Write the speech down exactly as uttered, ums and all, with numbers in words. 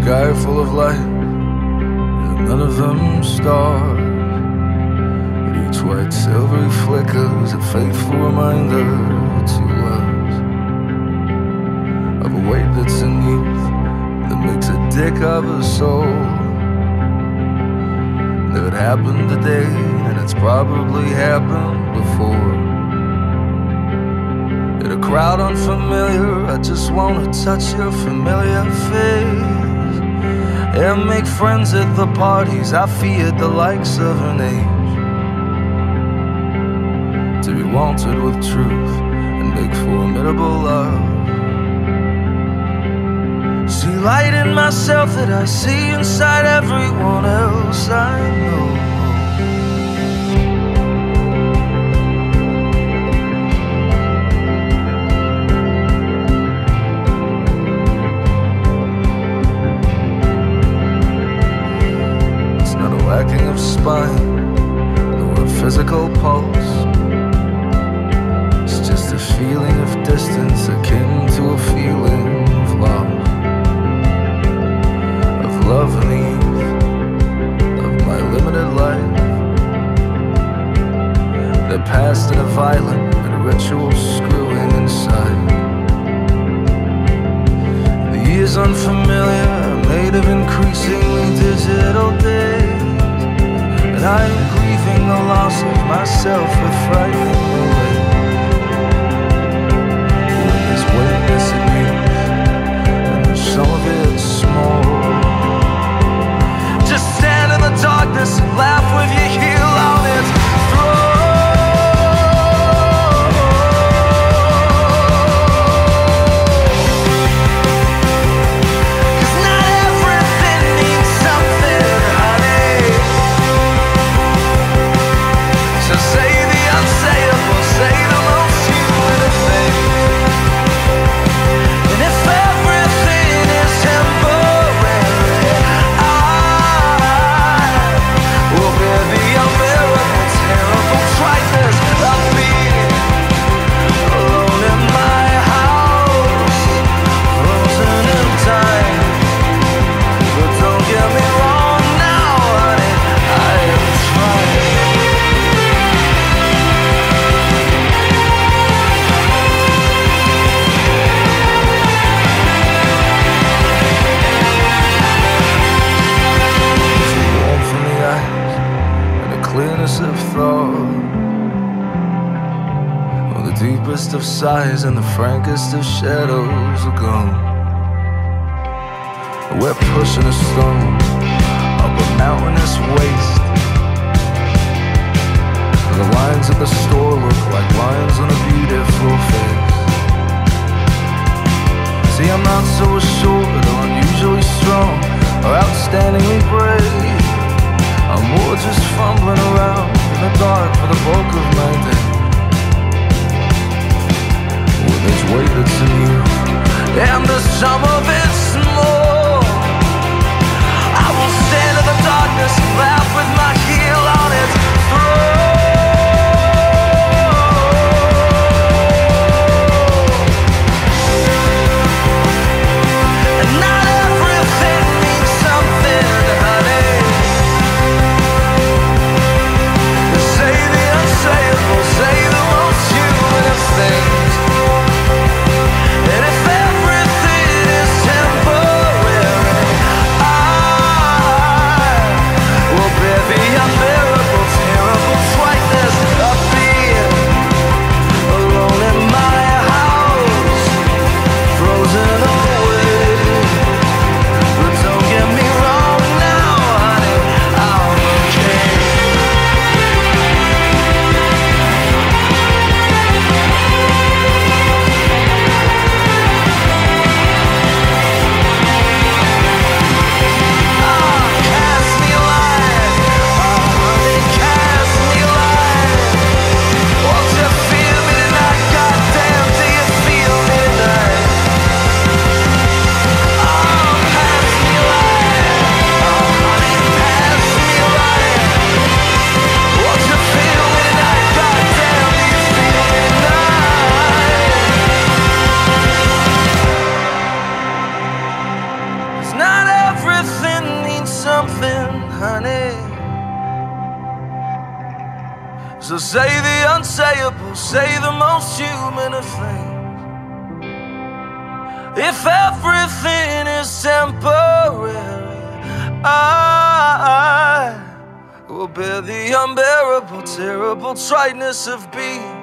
sky full of light, and none of them stars, but each white silvery flickers a faithful reminder to us of a weight that's in youth that makes a dick of a soul. And if it happened today, then it's probably happened before. In a crowd unfamiliar, I just wanna touch your familiar face and make friends at the parties I feared the likes of an age. To be wanted with truth and make formidable love. See light in myself that I see inside everyone else I know. Lacking of spine, nor a physical pulse. It's just a feeling of distance akin to a feeling of love. Of love in the youth of my limited life, that passed in a violent and ritual screwing inside. The years unfamiliar, made of increasingly digital days. And I am grieving the loss of myself with frightening away. When there's weakness in me, and there's some of it small, just stand in the darkness and laugh with your heel on its throat. Of sighs and the frankest of shadows are gone. We're pushing a stone up a mountainous waste. The lines at the store look like lines on a beautiful face. See, I'm not so assured or unusually strong or outstandingly brave. I'm more just fumbling around in the dark for the bulk of my day. There's weight that's in you, and the sum of it's more. I will stand in the darkness and laugh with my heel on its throat. And not everything means something, honey. Say the unsayable, say the most human of things. And if everything is honey. So say the unsayable, say the most human of things. If everything is temporary, I will bear the unbearable, terrible triteness of being